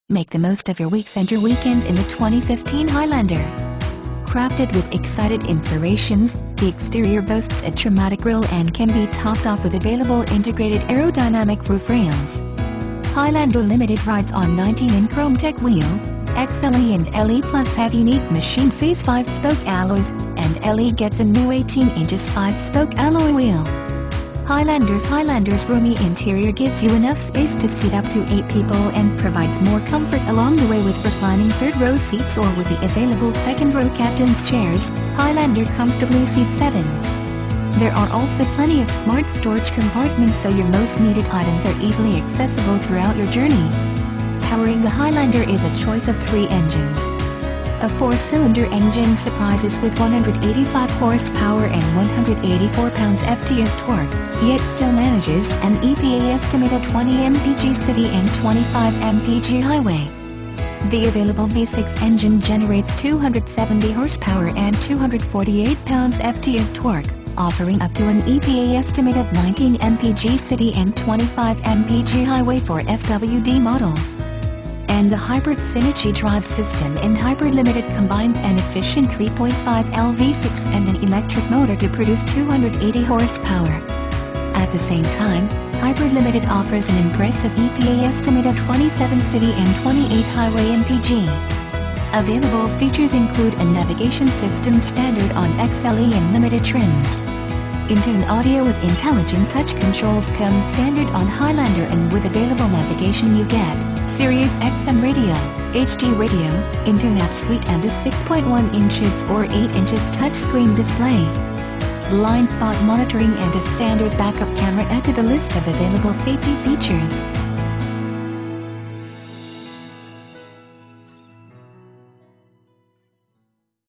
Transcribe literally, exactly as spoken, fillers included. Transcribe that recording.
Make the most of your weeks and your weekends in the twenty fifteen Highlander. Crafted with excited inspirations, the exterior boasts a dramatic grille and can be topped off with available integrated aerodynamic roof rails. Highlander Limited rides on nineteen inch Chrome-Tech wheel. X L E and L E Plus have unique machine face five spoke alloys, and L E gets a new eighteen inches five spoke alloy wheel. Highlander's Highlander's roomy interior gives you enough space to seat up to eight people and provides more comfort along the way with reclining third row seats, or with the available second row captain's chairs, Highlander comfortably seats seven. There are also plenty of smart storage compartments, so your most needed items are easily accessible throughout your journey. Powering the Highlander is a choice of three engines. A four-cylinder engine surprises with one hundred eighty-five horsepower and one hundred eighty-four pounds-feet of torque, yet still manages an E P A estimate of twenty miles per gallon city and twenty-five miles per gallon highway. The available V six engine generates two hundred seventy horsepower and two hundred forty-eight pounds-feet of torque, offering up to an E P A estimate of nineteen miles per gallon city and twenty-five miles per gallon highway for F W D models. And the Hybrid Synergy drive system in Hybrid Limited combines an efficient three point five liter V six and an electric motor to produce two hundred eighty horsepower. At the same time, Hybrid Limited offers an impressive E P A estimate of twenty-seven city and twenty-eight highway M P G. Available features include a navigation system standard on X L E and Limited trims. Intune audio with intelligent touch controls come standard on Highlander, and with available navigation you get Sirius X M radio, H D radio, Intune app suite, and a six point one inches or eight inches touchscreen display. Blind spot monitoring and a standard backup camera add to the list of available safety features.